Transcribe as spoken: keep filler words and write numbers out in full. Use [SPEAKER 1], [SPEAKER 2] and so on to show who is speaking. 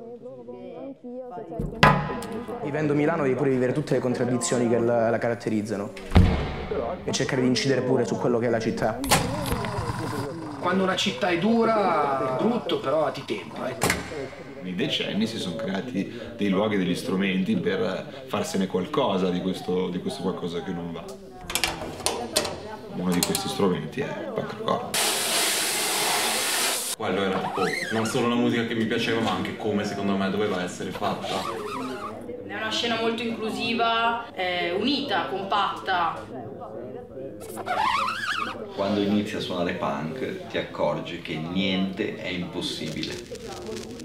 [SPEAKER 1] Vivendo Milano devi pure vivere tutte le contraddizioni che la, la caratterizzano e cercare di incidere pure su quello che è la città. Quando una città è dura, è brutto, però ti tempo, ecco.
[SPEAKER 2] Nei decenni si sono creati dei luoghi, degli strumenti per farsene qualcosa di questo, di questo qualcosa che non va. Uno di questi strumenti è Punk Record.
[SPEAKER 3] Quello era oh, non solo la musica che mi piaceva, ma anche come secondo me doveva essere fatta.
[SPEAKER 4] È una scena molto inclusiva, eh, unita, compatta.
[SPEAKER 5] Quando inizi a suonare punk ti accorgi che niente è impossibile.